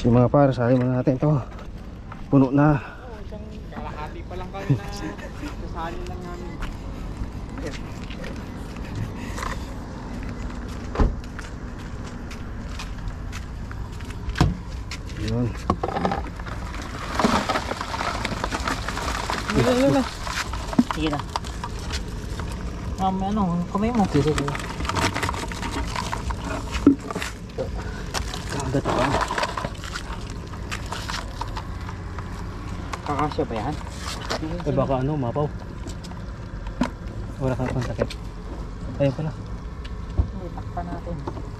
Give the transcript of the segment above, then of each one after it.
Si mga par, sali mo natin to. Puno na. Isang kalahati pa lang kami na sasali lang namin. Yun. Lala. Sige na. Kamay mo. Sige. Kagat pa. Kakasya ba yan? Eh baka ano, mapaw. Wala kang pansakit. Ayun pala. Takpan natin.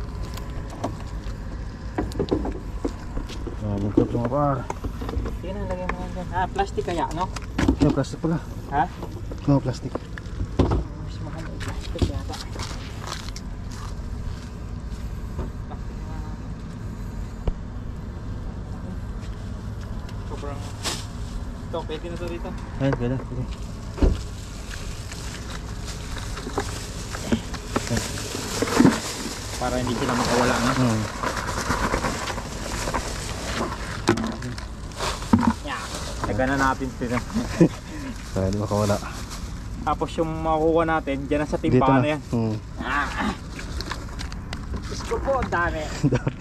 Magkot mga par. Sige na, lagyan mo yan dyan. Ah, plastic kaya, no? Yung plastic pala. Ha? No, plastic. Mas mahal yung plastic yata. Plastic na natin. Sobrang... Ito, pwede na to dito. Ayun, pwede. Para hindi sila makawala, no? Tagana natin sila. Para di makawala. Tapos yung makukuha natin, dyan na sa Dito timpa na. na yan. Diyos ko po, ang dami.